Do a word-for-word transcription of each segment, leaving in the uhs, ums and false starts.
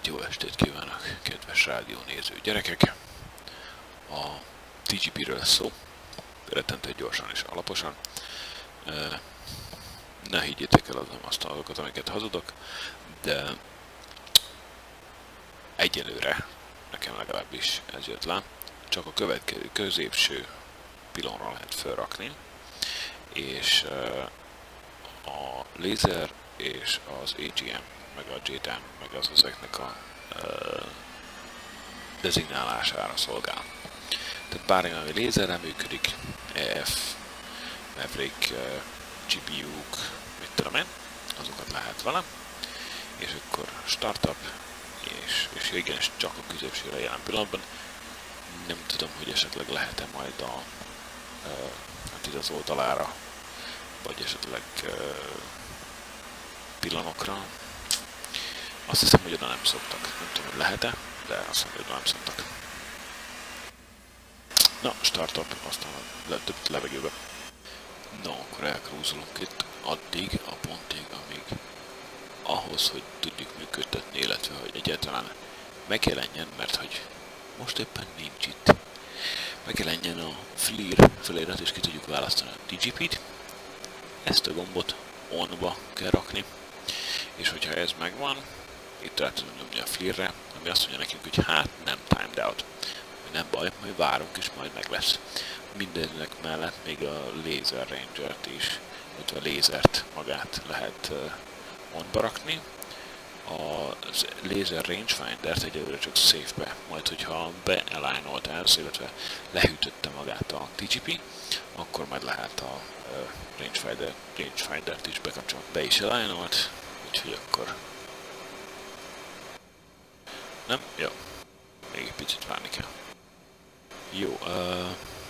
Hát jó estét kívánok, kedves rádiónéző gyerekek! A té gé pé-ről lesz szó, rettentő gyorsan és alaposan. Ne higgyétek el azon azt dolgokat, amiket hazudok, de egyelőre, nekem legalábbis ez jött le, csak a következő középső pilonra lehet felrakni, és a lézer és az á gé em, meg a jé té em, meg az ezeknek a uh, dezignálására szolgál. Tehát bármi, ami lézerrel működik, é ef, Maverick, uh, gé pé u-k, mit tudom én, azokat lehet vele, és akkor startup, és, és igen, csak a középsőre jelen pillanatban. Nem tudom, hogy esetleg lehet-e majd a, uh, hát itt az oldalára, vagy esetleg uh, pillanokra. Azt hiszem, hogy oda nem szoktak. Nem tudom, hogy lehet-e, de azt hiszem, hogy oda nem szoktak. Na, startup, aztán több levegőbe. No, akkor elkrúzolunk itt addig, a pontig, amíg ahhoz, hogy tudjuk működtetni, illetve hogy egyáltalán megjelenjen, mert hogy most éppen nincs itt. Megjelenjen a FLIR felirat, és ki tudjuk választani a té gé pé-t. Ezt a gombot on-ba kell rakni, és hogyha ez megvan, itt rá tudunk nyomni a FLIR-re, ami azt mondja nekünk, hogy hát nem timed out. Nem baj, majd várunk, és majd meg lesz. Mindennek mellett még a Laser Ranger-t is, illetve a lézert magát lehet uh, on-ba rakni. A Laser Rangefinder-t egyelőre csak safe-be, majd hogyha be-alignolt ez, illetve lehűtötte magát a té gé pé, akkor majd lehet a uh, Rangefinder, Rangefindert is bekapcsolni. Be is alignolt, úgyhogy akkor... Nem? Jó. Még egy picit várni kell. Jó, uh...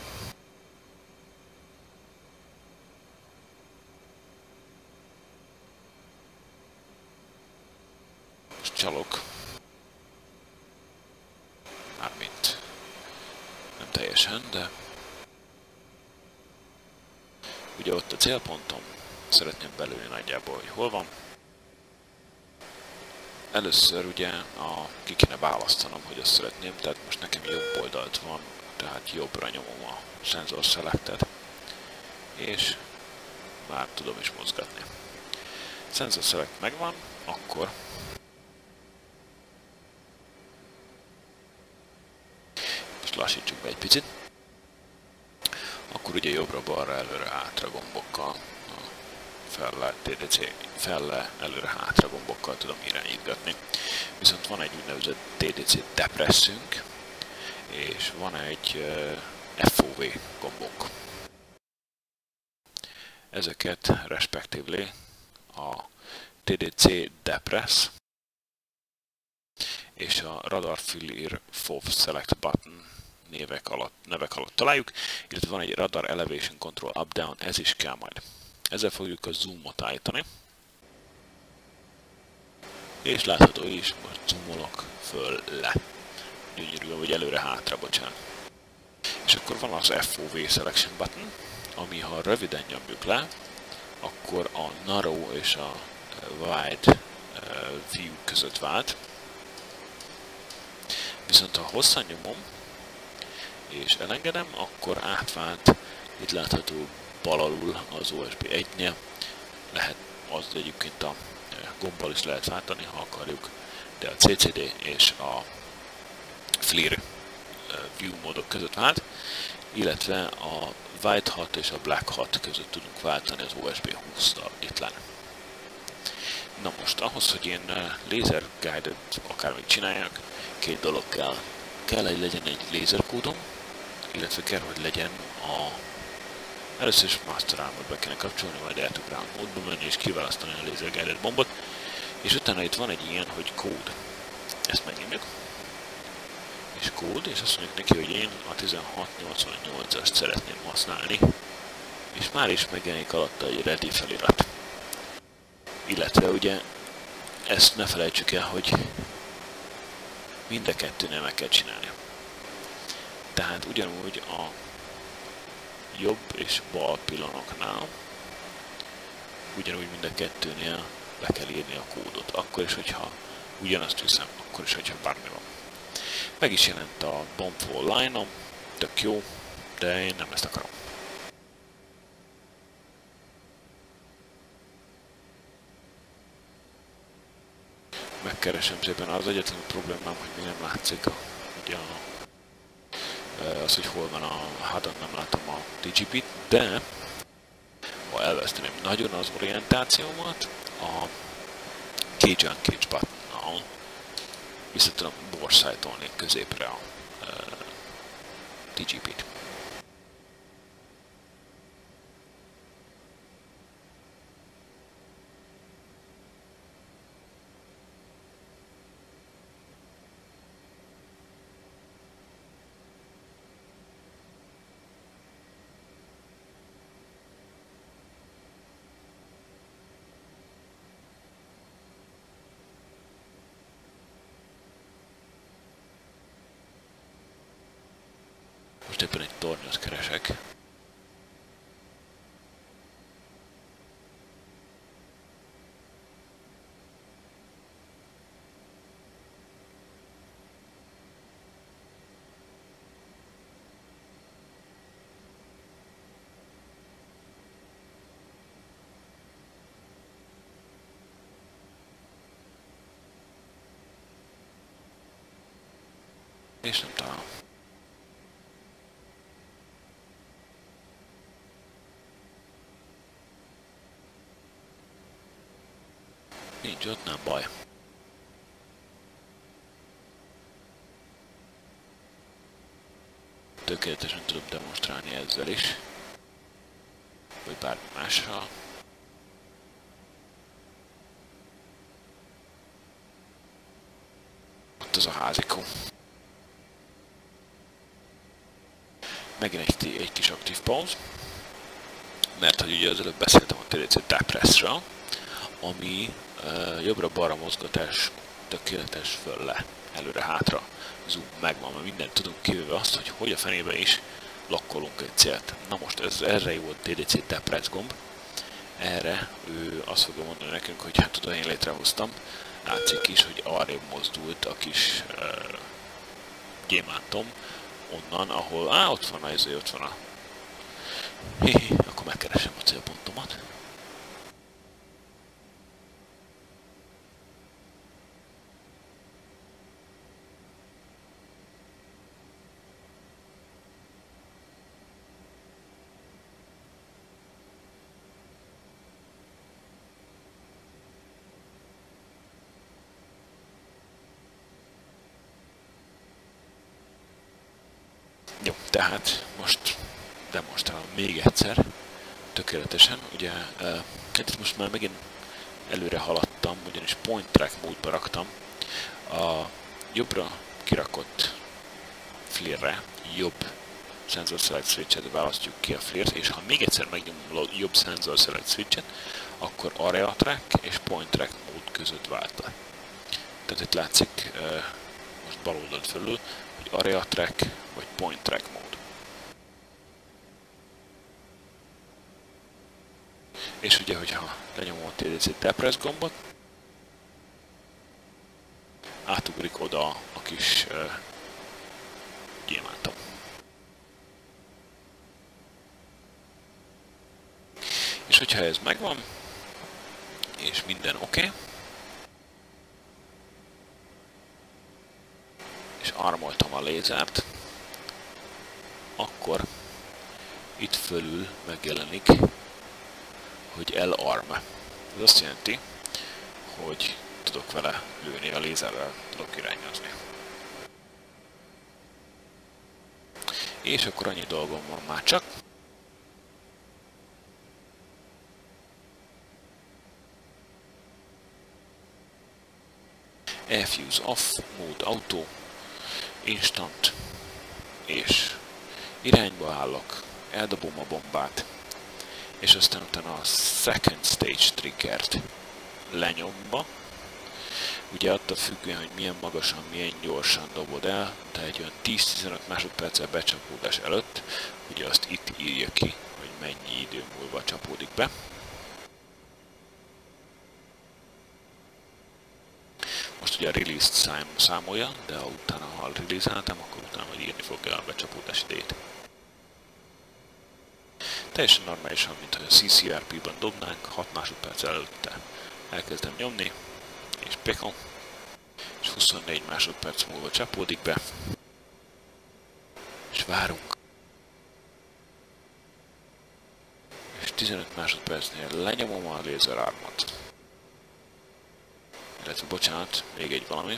most csalok. Mármint nem teljesen, de ugye ott a célpontom, szeretném belőni nagyjából, hogy hol van. Először ugye a, ki kéne választanom, hogy azt szeretném, tehát most nekem jobb oldalt van, tehát jobbra nyomom a Sensor Selectet, és már tudom is mozgatni. Sensor Select megvan, akkor most lassítsuk be egy picit. Akkor ugye jobbra-balra, előre-hátra gombokkal, felle, té dé cé, felle, előre-hátra gombokkal tudom irányítgatni. Viszont van egy úgynevezett té dé cé depresszünk, és van egy uh, ef o vé gombok. Ezeket respectively a té dé cé depress és a Radar FLIR FOV Select Button névek alatt, nevek alatt találjuk, illetve van egy Radar Elevation Control Up-Down, ez is kell majd. Ezzel fogjuk a zoomot állítani. És látható is, most zoomolok föl le. Gyönyörűen, vagy előre-hátra, bocsánat. És akkor van az ef o vé Selection Button, ami ha röviden nyomjuk le, akkor a Narrow és a Wide View között vált. Viszont ha hosszan nyomom, és elengedem, akkor átvált, itt látható bal alul az o es bé egynél, lehet az egyébként a gombbal is lehet váltani, ha akarjuk, de a cé cé dé és a FLIR view módok között vált, illetve a White hat és a Black hat között tudunk váltani az o es bé húsztal itt lenne. Na most ahhoz, hogy én laser guide-et akármit csináljak, két dolog kell. Kell, hogy legyen egy lézerkódom, illetve kell, hogy legyen a... Először is Master Armor be kéne kapcsolni, majd el tud rá a módba menni és kiválasztani a Laser Guided bombot. És utána itt van egy ilyen, hogy kód. Ezt megnyomjuk. És kód, és azt mondjuk neki, hogy én a tizenhat nyolcvannyolcast szeretném használni. És már is megjelenik alatta egy ready felirat. Illetve ugye ezt ne felejtsük el, hogy mind a kettőnél meg kell csinálni. Tehát ugyanúgy a jobb és bal pillanoknál, ugyanúgy mind a kettőnél be kell írni a kódot. Akkor is, hogyha ugyanazt viszem, akkor is, hogyha bármi van. Meg is jelent a Bombfall line-om, tök jó, de én nem ezt akarom. Megkeresem szépen, az egyetlen problémám, hogy még nem látszik a, ugye a, az, hogy hol van a hádon, nem látom a dé gé pét, de ha elveszteném nagyon az orientációmat, a Cage on Cage buttonnal vissza tudom borszájtolni középre a uh, dé gé pét. Most éppen egy tornyot keresek. És nem találom. Nincs ott, nem baj. Tökéletesen tudom demonstrálni ezzel is. Vagy bármi mással. Ott az a házikó. Megint egy, egy kis aktív pauz. Mert hogy ugye az előbb beszéltem a té dé cé Tapressről, ami uh, jobbra-balra mozgatás tökéletes föl le, előre-hátra, zoom megvan, mert mindent tudunk kivéve azt, hogy hogy a fenébe is lokkolunk egy célt. Na most ez, erre jó a té dé cé Tapress gomb, erre ő azt fogja mondani nekünk, hogy hát oda én létrehoztam, látszik is, hogy arrébb mozdult a kis uh, gyémántom, onnan, ahol, á, ott van, ezért ott van a... Hihi, akkor megkeresem a célpontomat. Jó, tehát most demonstrálom még egyszer, tökéletesen, ugye, uh, itt most már megint előre haladtam, ugyanis point track módba raktam, a jobbra kirakott flare-re jobb sensor select switch-et választjuk ki a flare-t, és ha még egyszer megnyomom a jobb sensor select switch-et, akkor area track és point track mód között vált le. Tehát itt látszik, uh, most bal oldalt fölül, hogy area track vagy point track mód. És ugye, hogyha lenyomom a té dé cé Tapress gombot, átugrik oda a kis uh, gyémántom. És hogyha ez megvan, és minden oké, okay, és armoltam a lézert, akkor itt fölül megjelenik, hogy L-arm. Ez azt jelenti, hogy tudok vele lőni, a lézerrel tudok irányozni. És akkor annyi dolgom van már csak, Fuse off, mode auto, instant, és irányba állok, eldobom a bombát, és aztán utána a second stage triggert lenyomva. Ugye attól függően, hogy milyen magasan, milyen gyorsan dobod el, de egy olyan tíz-tizenöt másodperccel becsapódás előtt, ugye azt itt írja ki, hogy mennyi idő múlva csapódik be. Most ugye a release-t szám, számolja, de ha utána, ha release-eltem, akkor utána majd írni fogja a becsapódás idejét. Teljesen normálisan, mint hogy a C C R P-ban dobnánk, hat másodperc előtte elkezdem nyomni, és pekom, és huszonnégy másodperc múlva csapódik be, és várunk. És tizenöt másodpercnél lenyomom a laser armot. Illetve bocsánat, még egy valami.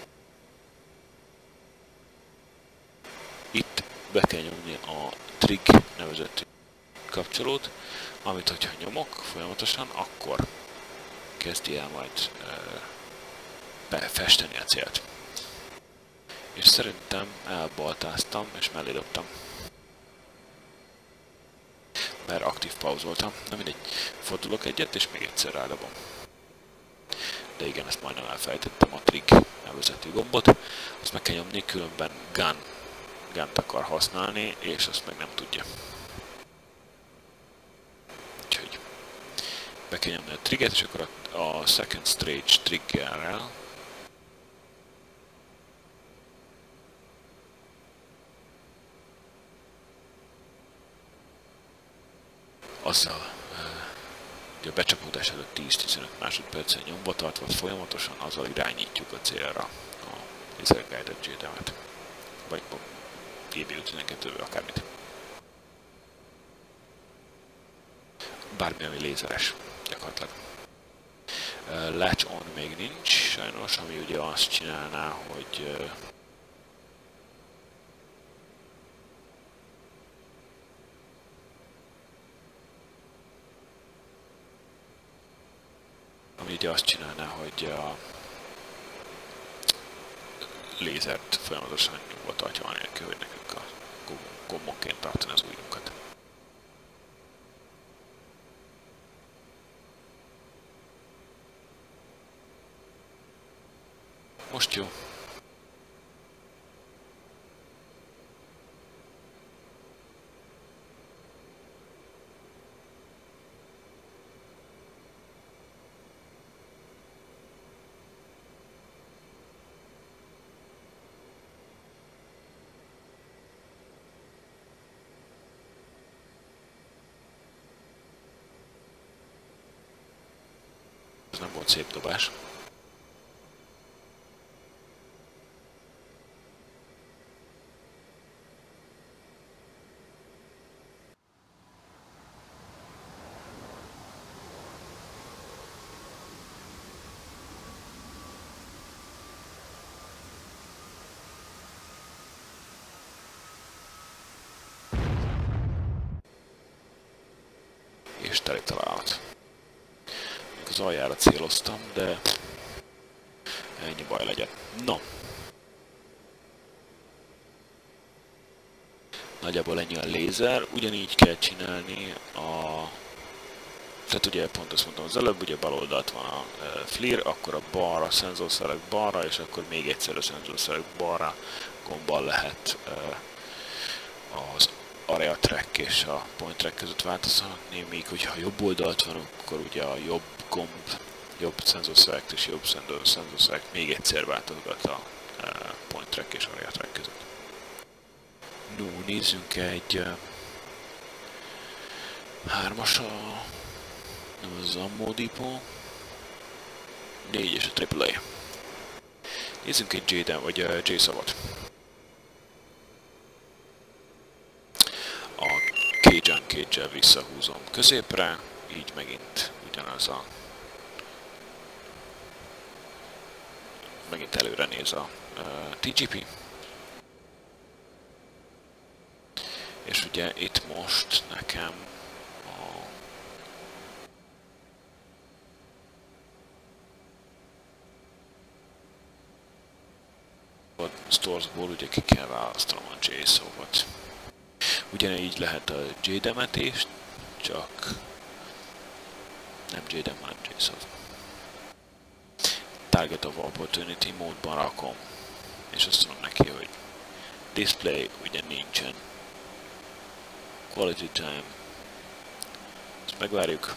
Itt be kell nyomni a trig nevezetű kapcsolót, amit hogyha nyomok folyamatosan, akkor kezdi el majd e, befesteni a célt. És szerintem elbaltáztam és mellé dobtam. Mert aktív pauzoltam. Na mindegy, fordulok egyet és még egyszer rádobom. De igen, ezt majdnem elfelejtettem, a trig nevezetű gombot. Azt meg kell nyomni, különben gun, gun-t akar használni, és azt meg nem tudja. Úgyhogy be kell nyomni a triget, és akkor a, a second stage triggerrel azzal ugye a becsapódás előtt tíz-tizenöt másodpercen nyomva tartva folyamatosan azzal irányítjuk a célra a laser guided J D M-et. Vagy G B ötvenkettő, akármit. Bármi, ami lézeres, gyakorlatilag. Latch on még nincs, sajnos, ami ugye azt csinálná, hogy ami ugye azt csinálná, hogy a lézert folyamatosan nyugva tartja anélkül, hogy nekünk a gombokként tartani az ujjunkat. Most jó. Ez nem volt szép dobás. És teli találat. Az aljára céloztam, de ennyi baj legyen. No. Nagyjából ennyi a lézer, ugyanígy kell csinálni a... Tehát ugye pont azt mondtam az előbb, ugye bal oldalt van a FLIR, akkor a balra, a Sensor Select balra, és akkor még egyszer a Sensor Select balra gombbal lehet az Area Track és a Point Track között változtatni, míg hogyha jobb oldalt van, akkor ugye a jobb gomb, jobb Sensor Select és jobb Sensor Select még egyszer változgat a Point Track és Area Track között. No, nézzünk egy uh, hármas a nem az Ammo Depot, négyes a triple A. Nézzünk egy J D M vagy uh, J-szavot. A Cage-en Cage-el visszahúzom középre, így megint ugyanaz a... Megint előre néz a uh, T G P. És ugye itt most nekem a Storesból ugye ki kell választanom a J-szovat. Ugyanígy lehet a J D M-et is, csak nem J D M, hanem J-szav. Target of Opportunity módban rakom, és azt mondom neki, hogy Display ugye nincsen. Quality time. Ezt megvárjuk.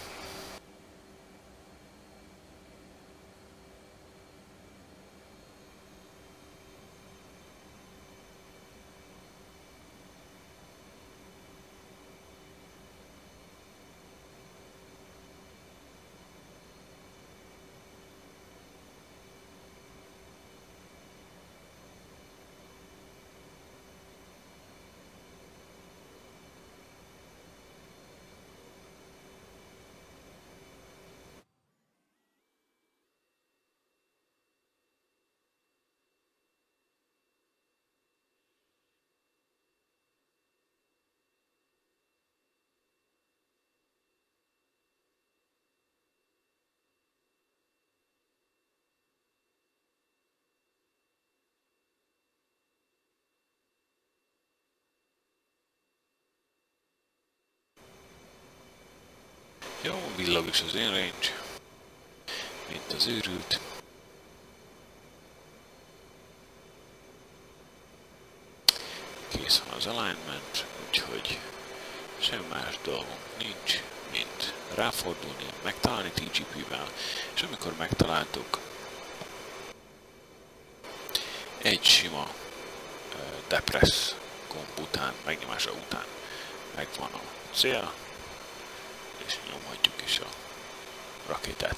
Jó, villog is az én range, mint az őrült. Kész van az alignment, úgyhogy semmi más dolgunk nincs, mint ráfordulni, megtalálni té gé pé-vel, és amikor megtaláltuk, egy sima uh, depress gomb után, megnyomása után megvan a cél, és nyomhatjuk is a rakétát.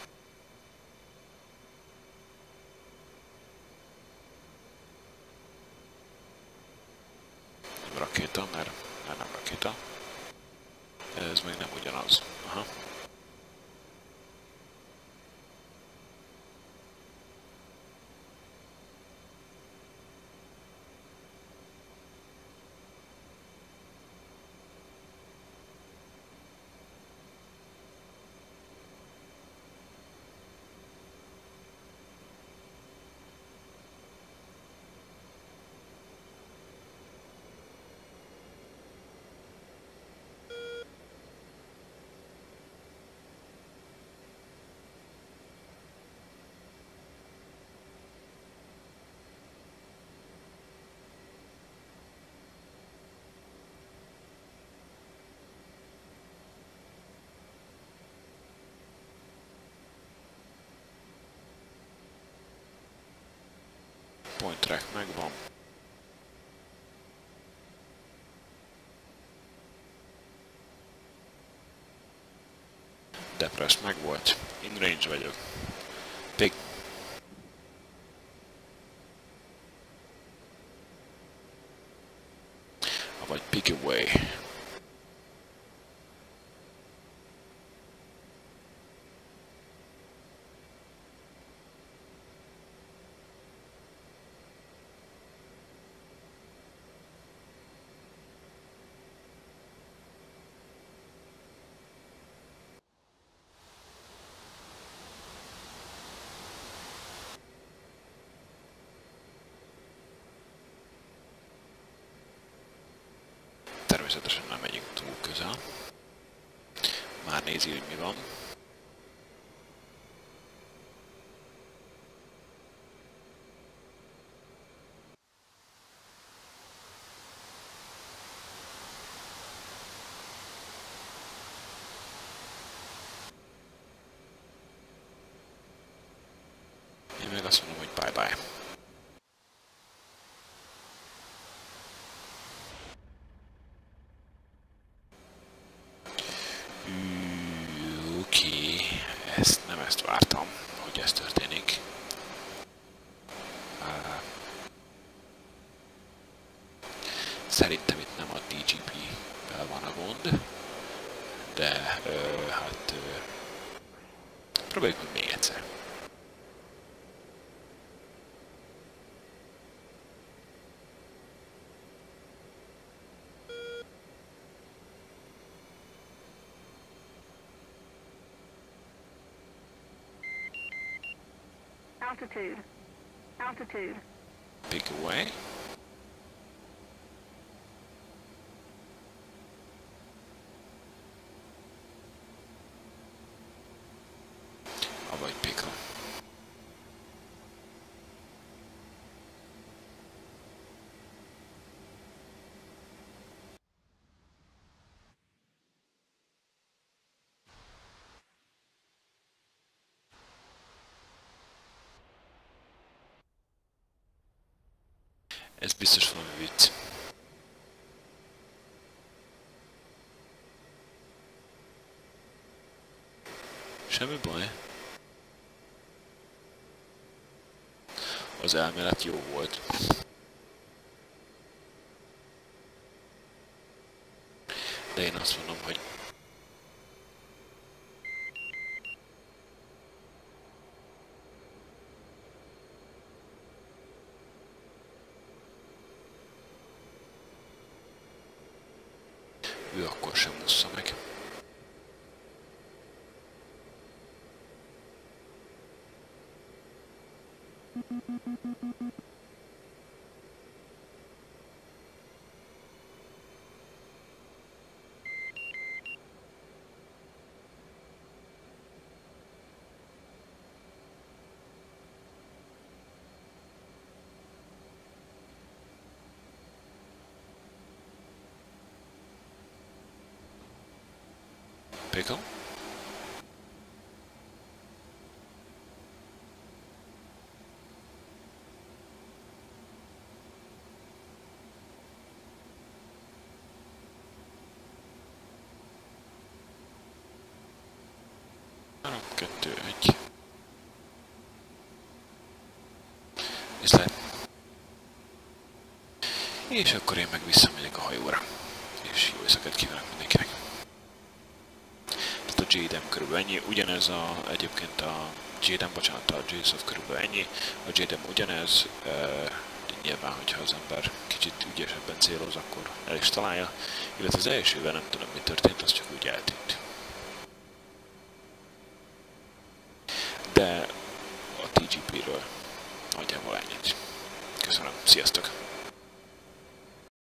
Nem rakéta, mert, mert nem rakéta. Ez még nem ugyanaz. Aha. Point track megvan. Depress megvolt. In range vagyok. Pick. Vagy pick away. Természetesen nem megyünk túl közel. Már nézi, hogy mi van. Én meg azt mondom, hogy bye-bye. Oké, ezt nem ezt vártam, hogy ez történik. Uh, szerintem itt nem a té gé pé-vel van a gond, de uh, hát uh, próbáljuk meg még egyszer. Altitude. Altitude. Pick away. Avagy pickle. Ez biztos valami vicc. Semmi baj. Az elmélet jó volt. De én azt mondom, hogy ő akkor sem mussza meg. Pickle. három, kettő, egy. Viszlát. És akkor én meg visszamegyek a hajóra. És jó éjszakát kívánok mindenkinek. Tehát a Jadem körülbelül ennyi. Ugyanez a, egyébként a Jadem, bocsánat, a J-Soft körülbelül ennyi. A Jadem ugyanez. E, nyilván, hogyha az ember kicsit ügyesebben céloz, akkor el is találja. Illetve az elsővel nem tudom, mi történt, az csak úgy eltűnt. De a té gé pé-ről nagyjából ennyit. Köszönöm, sziasztok!